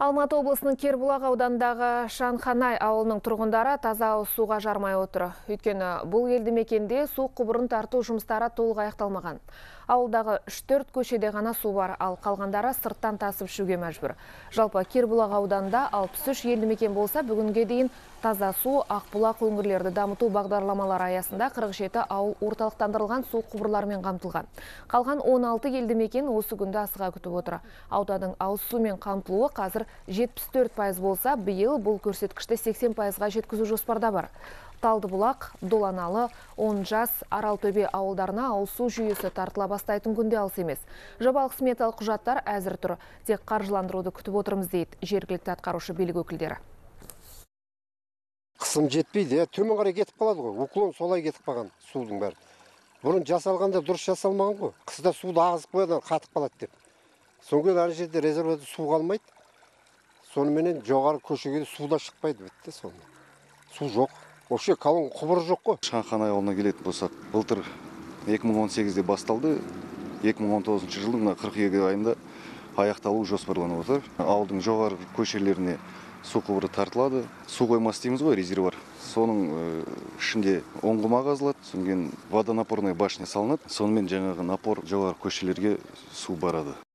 Алматы облысының Кербұлақ ауданындағы Шанханай ауылының тұрғындары таза ауыз суға жармай отыр. Өйткені бұл елді мекенде су құбырын тарту жұмыстары толық аяқталмаған. Ауылдағы 3-4 көшеде ғана су бар, ал қалғандары сырттан тасып ішуге мәжбүр. Жалпы Кербұлақ ауданында 63 елді мекен болса, бүгінге дейін таза су, Ақбұлақ өңірлерді дамыту бағдарламалары аясында 47 ауыл орталықтандырылған су құбырларымен қамтылған. Қалған 16 елді мекен осы күнді асыға күтіп отыр. Ауданның ауыз сумен қамтылуы қазір 74% болса, биыл бұл көрсеткішті 80%-ға жеткізу жоспарда бар. Талдыбұлақ, Доланалы, Онжас, Аралтөбе ауылдарына ауыз су жүйесі тартыла бастайтын күнде алыс емес. Жобалық сметалық құжаттар әзір тұр. Тек қаржыландыруды күтіп отырмыз дейді жергілікті атқарушы билік өкілдері. Қысым жетпейді, төмен қарай кетіп қалады ғой. Уклон солай кетіп қалған судың бәрі. Бұрын жасалғанда дұрыс жасалмаған ғой. Қыста суды ағызып қояды, қатып қалады деп. Соңғы әр жерде резервуарда су қалмайды. Соныменен жоғары көшеге су да шықпайды, бітті сонымен. Су жоқ. Вообще қалың құбыр жоқ қой. Шанханай ауылына келетін болсақ, былтыр 2018-де басталды. 2019 жылдың қыркүйек айында аяқталу жоспарланып отыр. Ауылдың жоғары көшелеріне су құбыры тартылады. Су қоймасы дейміз ғой, резервуар. Соның ішінде ұңғыма қазылады, содан кейін водонапорная башня салынады. Сонымен жаңағы напор жоғары көшелерге су барады.